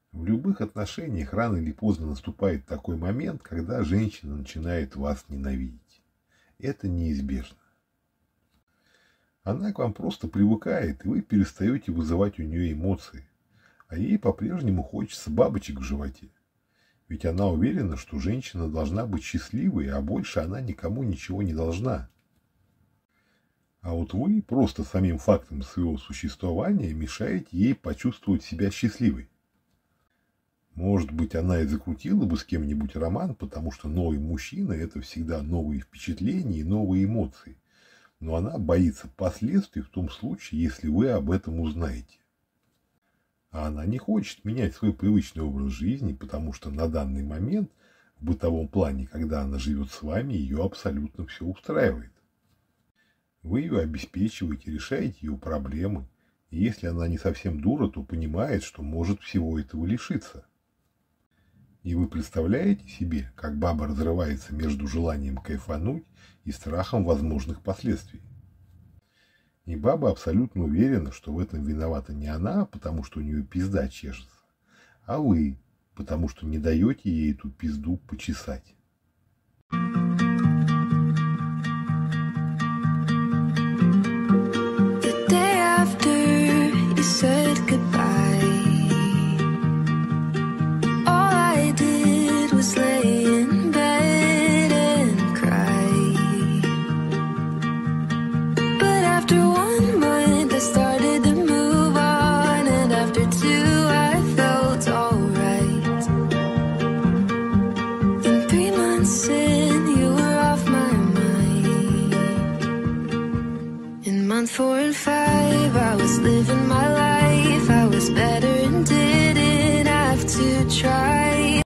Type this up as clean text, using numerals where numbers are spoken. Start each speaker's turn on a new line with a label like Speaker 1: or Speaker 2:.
Speaker 1: В любых отношениях рано или поздно наступает такой момент, когда женщина начинает вас ненавидеть. Это неизбежно. Она к вам просто привыкает, и вы перестаете вызывать у нее эмоции. А ей по-прежнему хочется бабочек в животе. Ведь она уверена, что женщина должна быть счастливой, а больше она никому ничего не должна. А вот вы просто самим фактом своего существования мешаете ей почувствовать себя счастливой. Может быть, она и закрутила бы с кем-нибудь роман, потому что новый мужчина – это всегда новые впечатления и новые эмоции. Но она боится последствий в том случае, если вы об этом узнаете. А она не хочет менять свой привычный образ жизни, потому что на данный момент, в бытовом плане, когда она живет с вами, ее абсолютно все устраивает. Вы ее обеспечиваете, решаете ее проблемы, и если она не совсем дура, то понимает, что может всего этого лишиться. И вы представляете себе, как баба разрывается между желанием кайфануть и страхом возможных последствий. И баба абсолютно уверена, что в этом виновата не она, потому что у нее пизда чешется, а вы, потому что не даете ей эту пизду почесать.
Speaker 2: Month 4 and 5, I was living my life. I was better and didn't have to try.